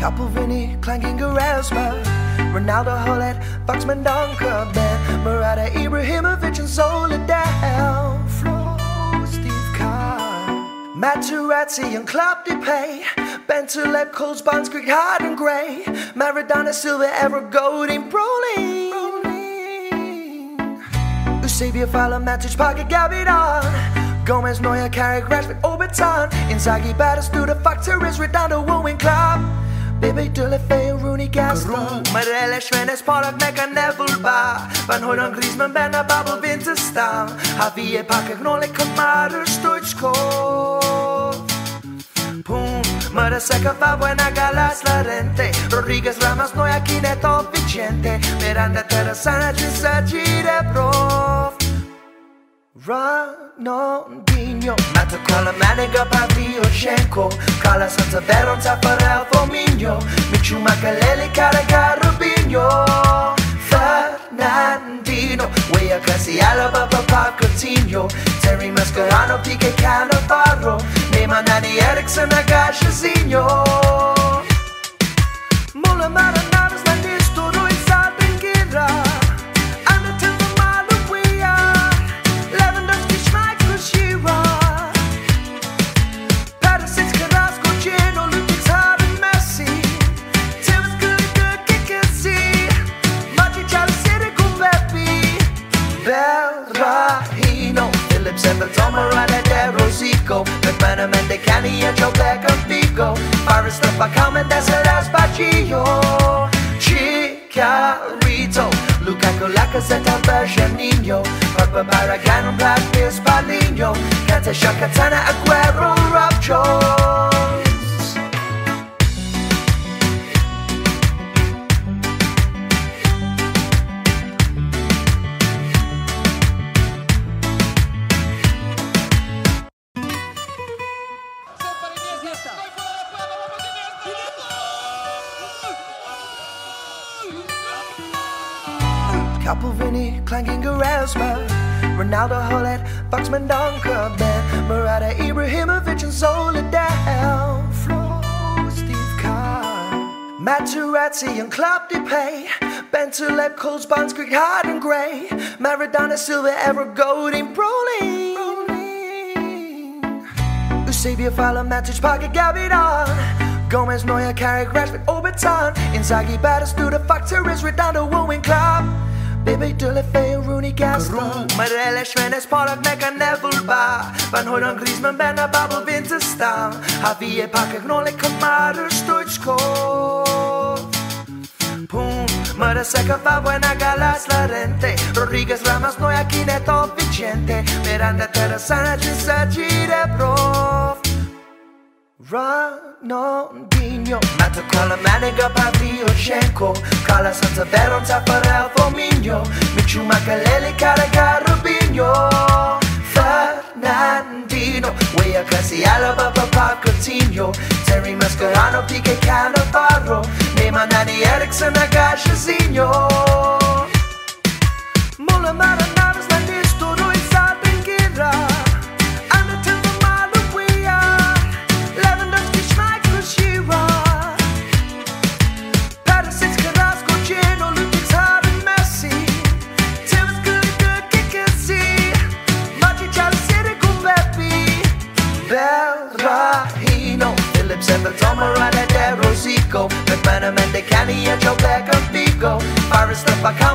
Vinny, clanking Erasmus, Ronaldo, Hullet, Foxman, Dunker, Ben, Murata, Ibrahimovic, and Soledad, Flo, Steve Carr, Materazzi, and Klopp, Depay, Bentaleb, Coles, Bonds, Greg, Hard, and Gray, Maradona, Silva, Evra, Golding, Brolin, Eusebio, Fowler, Matic, Parker, Gavidon, Gomez, Neuer, Carrick, Rashford, Oberton, Inzaghi, Batistuta, Factories, Redondo, Owen, Klopp, Bebe, Deulofeu, Rooney, Gaston, Marelle, Schwenes, Pollock, Mecca, Neville, Bar, Van Hooydonk, Griezmann, Benna, Babel, Winterstam, Javier, Parker, Knolle, Kamara, Stoichkov, Pum, Maraseca, Fabuena, Galas, Larente, Rodriguez, Ramos, Neuer, Kineto, Vicente, Miranda, Terrasana, Gisagi, Prof, Ronaldinho, Matakola, Maniga, Pavlyuchenko, Carlos Santaveron, Tafarel, Firmino, Michu, Makaleli, Carragher, Rubinho, Fernandinho, Weah, Casiala, Papa, Coutinho, Terry Mascherano, Piqué, Cannavaro, Neymar, Nani, Eriksen, Agachazinho, Mola, Maranaras, Landisturo, Isaac, and Gira. Tomarada de Rosico, McManaman de Cani, Joe Beckham, Figo, Faris the Bacam, Desert Baggio, Chicharito, Lukaku, Lacazette, Bergenino, Papa Barragán, Brad Pitt, Paulinho, Kante, Shakatana, Aguero, Rob Jones. Vinny, clanking Erasmus, Ronaldo, Hullet, Foxman, Dunker, Ben, Murata, Ibrahimovic, and Soledad, Flo, Steve Carr, Materazzi, and Klopp, Depay, Bentaleb, Coles, Bonds, Greg, Hard, and Gray, Maradona, Silva, Evra, Golding, Brolin, Eusebio, Fowler, Matic, Parker, Gavidon, Gomez, Neuer, Carrick, Rashford, Oberton, Inzaghi, Batistuta, Factories, Redondo, Owen, Klopp, Bebe, Deulofeu, Rooney, Gaston, Marelle, Schwenes, Pollock, Mecca, Neville, Bar, Van Hooydonk, Griezmann, Benna, Babel, Winterstam, Javier, Parker, Knolle, Kamara, Stoichkov, Pum, Maraseca, Fabuena, Galas, Larente, Rodriguez, Ramos, Neuer, Kineto, Vicente, Miranda, Terrasana, Gisagi, Prof, Ronaldinho, Matakola, Maniga, Pavlyuchenko, Carlos Santaveron, Tafarel, Firmino, Michu, Makaleli, Carragher, Rubinho, Fernandinho, Weah, Casiala, Papa, Coutinho, Terry Mascherano, Piqué, Cannavaro, Neymar, Nani, Eriksen, Agachazinho, Mola, Maranaras, Landisturo, Isaac, and Gira. Tomarada de Rosico, McManaman de Cani, Joe Beckham, Figo, Faris the Bacam.